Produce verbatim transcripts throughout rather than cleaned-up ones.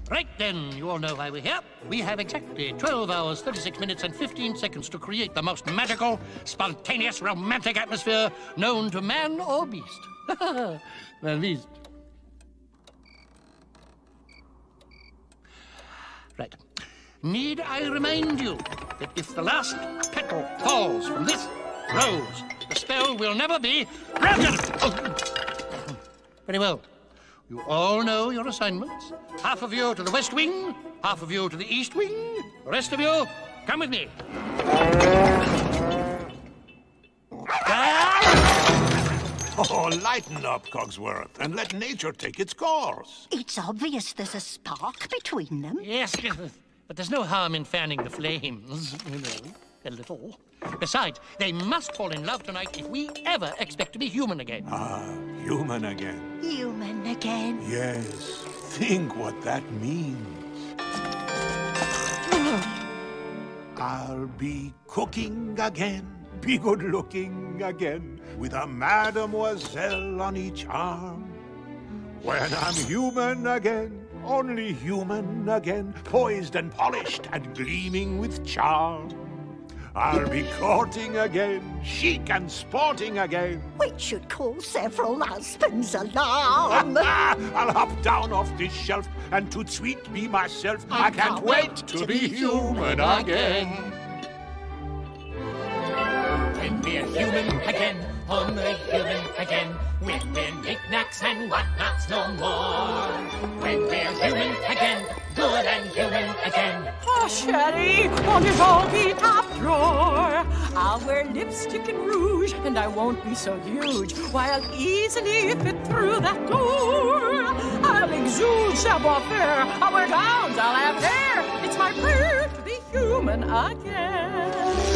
Right then, you all know why we're here. We have exactly twelve hours, thirty-six minutes, and fifteen seconds to create the most magical, spontaneous, romantic atmosphere known to man or beast. Well, beast. Right. Need I remind you that if the last petal falls from this rose, the spell will never be broken? Oh. Very well. You all know your assignments. Half of you to the west wing, half of you to the east wing. The rest of you, come with me. Oh, lighten up, Cogsworth, and let nature take its course. It's obvious there's a spark between them. Yes, but there's no harm in fanning the flames, you know, a little. Besides, they must fall in love tonight if we ever expect to be human again. Ah, human again. Human again. Yes, think what that means. I'll be cooking again, be good looking again, with a mademoiselle on each arm. When I'm human again, only human again, poised and polished and gleaming with charm. I'll be courting again, chic and sporting again. Which should call several husbands alarm. I'll hop down off this shelf and toot sweet be myself. I, I can't wait to, to be human again. When we're human again, only human again, when we're knickknacks and whatnots no more. When we're human again, good and human again. Oh, Sherry, won't it all be top drawer? I'll wear lipstick and rouge, and I won't be so huge, while I'll easily fit through that door. I'll exude savoir-faire, I'll wear gowns, I'll have hair. It's my prayer to be human again.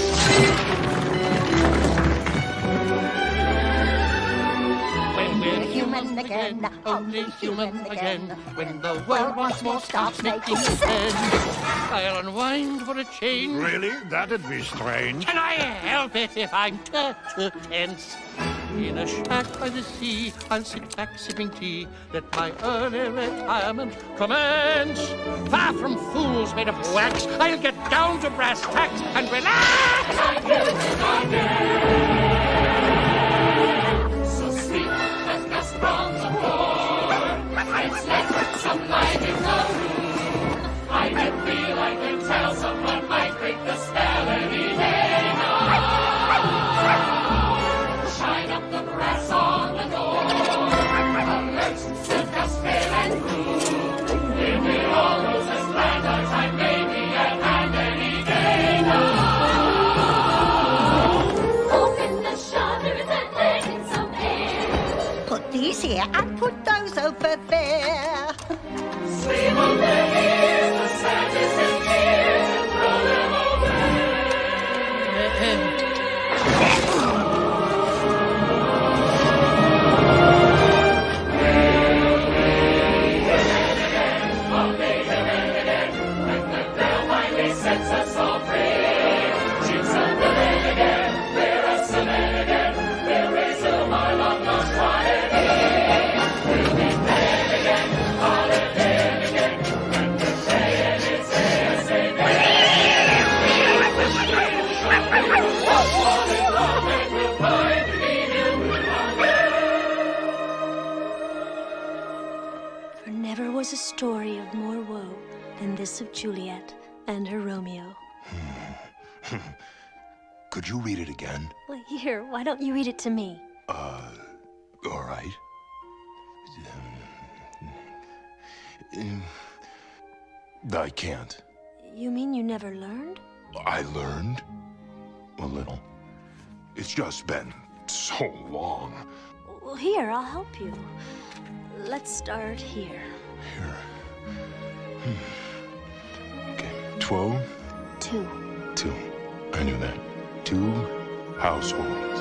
We're human again, only human again. When the world once more stops making sense, I'll unwind for a change. Really? That'd be strange. Can I help it if I'm tense? In a shack by the sea, I'll sit back sipping tea. Let my early retirement commence. Far from fools made of wax, I'll get down to brass tacks and relax. So sleep and dust from the floor. Let's let some light in the room. I can feel I can tell someone might break the spell any day now. Shine up the brass on the door. Alert to dust, fair and cruel. If we all lose this land, our time may be at hand any day now. Open the shutters and let in some air. Put these here and put those over there. Swim over here, the sadness and fears, and throw them away. Sets us all free. She's a villain again. We're a villain again. We'll resume our long lost quality. We'll be playing again, holiday again. When we're playing, it's A S A P. We'll fall in love and we'll find the For never was a story of more woe than this of Juliet and her Romeo. Could you read it again? Well, here, why don't you read it to me? Uh, all right. Um, I can't. You mean you never learned? I learned a little. It's just been so long. Well, here, I'll help you. Let's start here. Here. Hmm. Twelve? Two. Two. I knew that. Two households.